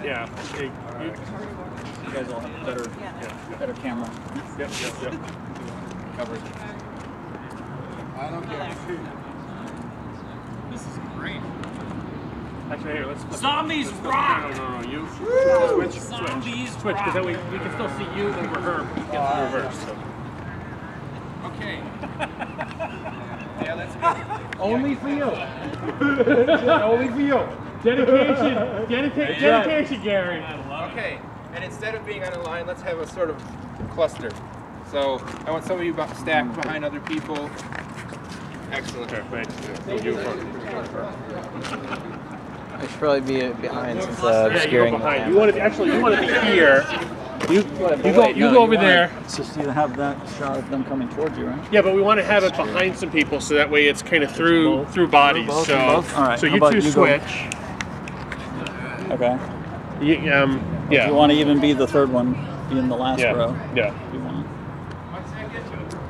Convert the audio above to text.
Yeah. Hey, You guys all have better camera. Yep. Coverage. I don't care. This is great. Actually, here, let's Zombies rock! No, you. Switch. Zombies Switch, because then we can still see you over her. Get the reverse. So. Okay. Yeah, that's good. Only for you. Only for you. Dedication, Gary. Okay, and instead of being on a line, let's have a sort of cluster. So I want some of you stacked behind other people. Excellent. Perfect. I should probably be behind since Yeah, you obscuring go the behind. camera. You want to be here. You go over there. It's just you have that shot of them coming towards you, right? Yeah, but we want to have it behind some people so that way it's kind of through bodies. Both, So, both? All right, so how you about two you go- switch. Okay. Yeah. You want to even be the third one, be in the last row. Yeah. If you want.